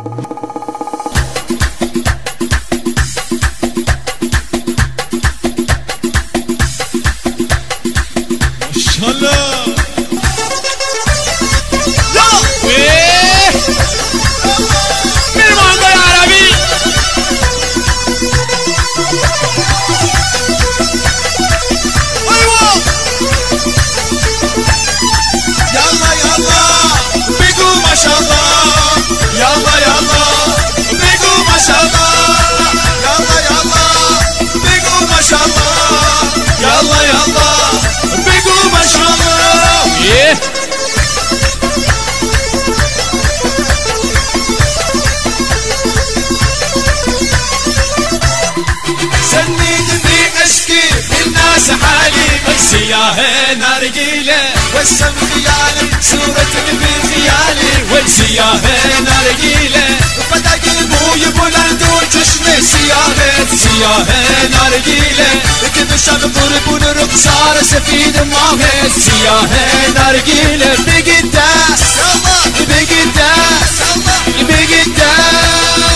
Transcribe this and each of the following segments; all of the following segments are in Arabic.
سياهي نرجيلة والسم خيالي صورتك في خيالي والسياهي نرجيلة فتاك ابوي بولند وجشمي سياهي نرجيلة كبشان ضرب ونرق صار سفيد ماهي سياهي نرجيلة بقداس بقداس بقداس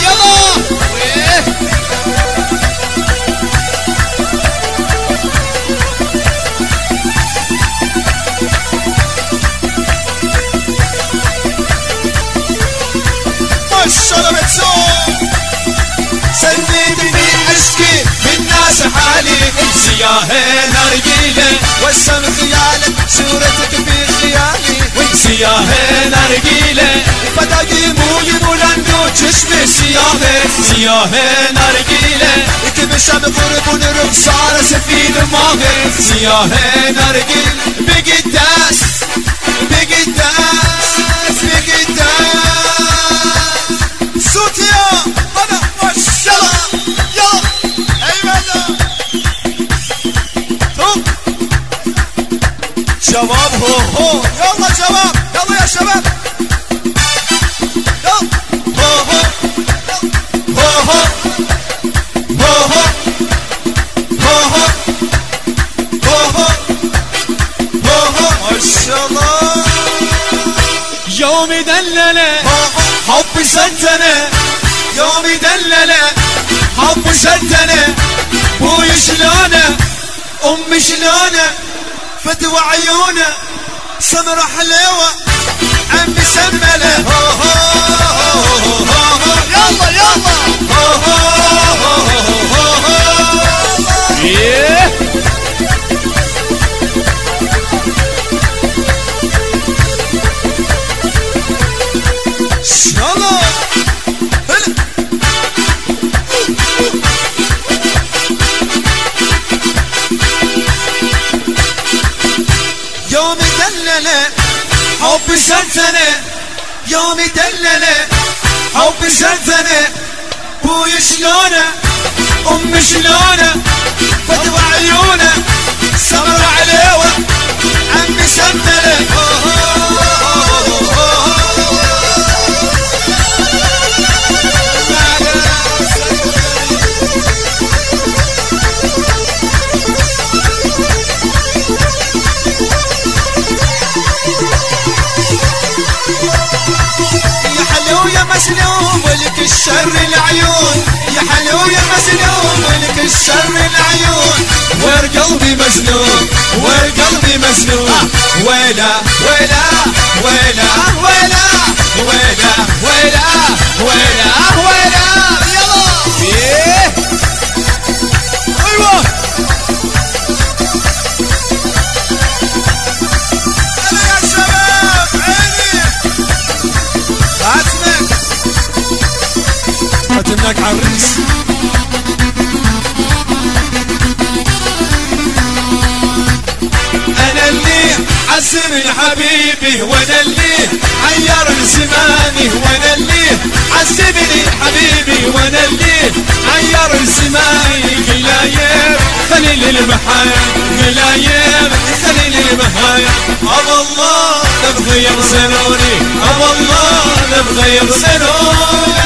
سندني اشكي من ناس حالي سياهي نرجيلة والسم خيالك صورتك في خيالي سياهي نرجيلة فتاقي موي بولندو تشمي سياهي نرجيلة كبشان ضرب ونرق صار سفيد ماهي سياهي نرجيلة بقداس بقداس بقداس صوت يا انا والشلا يلا ايمنا شباب هو يلا شباب يلا يا شباب يومي دللة حب سنتنة يومي دللة حب سنتنة بوي شلونه امي شلونه فتوى عيونه سمرة حلوة عمي سملة يلا يلا يومي دللة حب سنتنة يومي دللة حب سنتنة بوي شلونه امي شلونه فتوى عيونه سمر عليوه عمي سمتله مسلوم ولك الشر العيون يا حلو يا مسلوم ولك الشر العيون والقلبي مجنون والقلبي مجنون ويلا ويلا ويلا ويلا ويلا ويلا ويلا ويلا يلا ايوه انا يا شباب عيني عزمك ختمناك عالريس انا اللي عزمني حبيبي وانا اللي عير زماني وانا اللي عزمني حبيبي وانا اللي عير زماني قلايب خليل المحايا قلايب خليل المحايا الله نبغير سنوني الله نبغير سنوني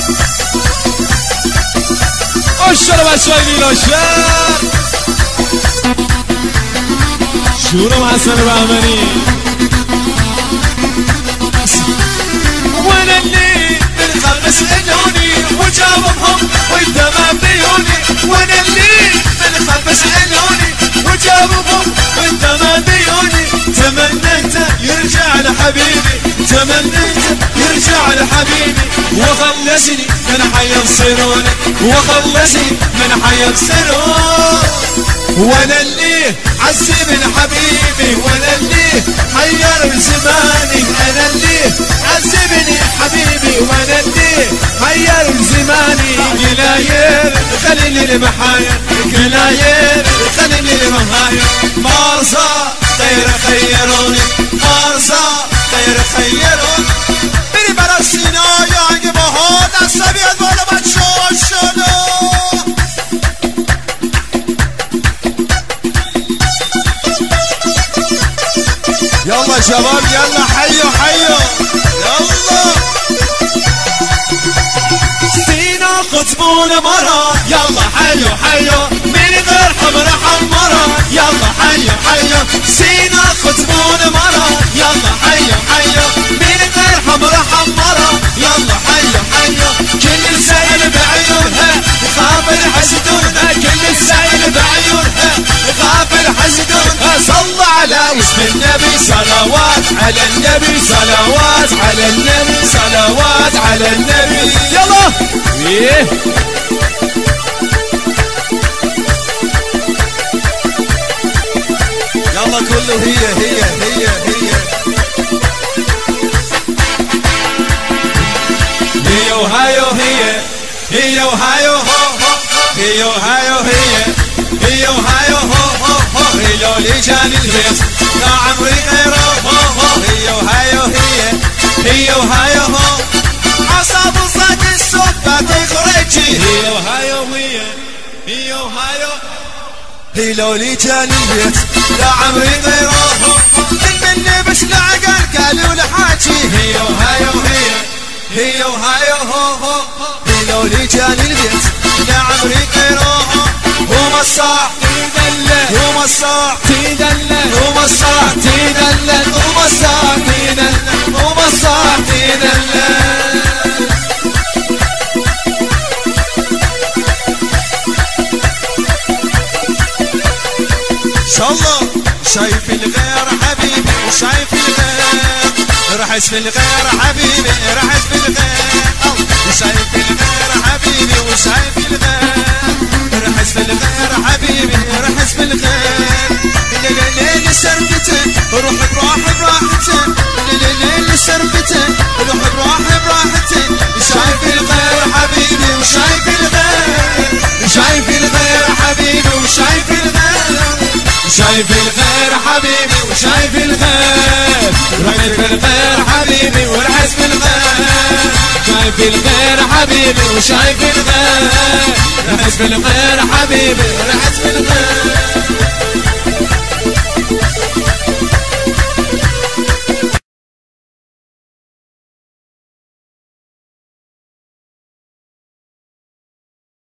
الشرب السويلي للشام شورو حسن البهمني وانا اللي من خمس عيوني وجاوبهم وانت ما بيوني، وانا اللي من خمس عيوني وجاوبهم وانت ما بيوني. تمنيت يرجع لحبيبي، تمنيت يرجع لحبيبي، وخلصني من حي صيروني، وخلصني من حي صيروني. وانا اللي عذب حبيبي، وانا اللي حير زماني، انا اللي عذبني حبيبي، وانا اللي حير زماني. قلايل خليني المحايا، قلايل خليني المحايا. مرسى طير خيروني، مرسى طير خيروني. بری برای سینای اگه باها دستا بیاد بالا بچه ها شده. يلا شباب يلا حيو حيو يلا. سينا قطبون مرا يلا حيو حيو، من غير حمر حمرا يلا حيو حيو. سينا قطبون مرا يلا حيو حيو، من غير حمر حمرا يلا حيو حيو. كل السائل بعيونها يخاف الحسدونها، كل السائل بعيونها يخاف الحسدونها. صلى على اسم النبي، صلوات على النبي، صلوات على النبي، صلوات على النبي. يلا ايه يلا كله هي هي هي هي هي وهايو هي هي وهايو هو هو هي وهايو هي هي وهايو هو هو هو. هي لولي جان البيت يا عمري غيره هو هو. هي وهايو هي هي وهايو هو. عصاب صاد الصبح تخرجي. هي وهايو هي هي وهايو. هي لولي جان البيت يا عمري غيره هو هو. مني بس لعقل قالوا لحاجي. هي وهايو هي هي وهايو هو هو. هي لولي جان البيت يا عمري غيره هو. هو الصاح تدلل، هو الصاح تدلل، هو الصاح تدلل، هو الصاح تدلل، هو الصاح تدلل. شالله شايف الغير حبيبي وشايف الغير، رح اسم الغير حبيبي رح اسم الغير. وشايف الغير حبيبي وشايف الغير، رح اسم الغير حبيبي رح اسم الغير. الليل سربته روح براح براحته، الليل سربته روح براح براحته. شايف الغير حبيبي وشايف الغير، شايف الغير حبيبي وشايف الغير، شايف الغير حبيبي وشايف الغير. رحت بالغير حبيبي ورحت بالغير، شايف الغير حبيبي وشايف الغير. رحت بالغير حبيبي ورحت بالغير.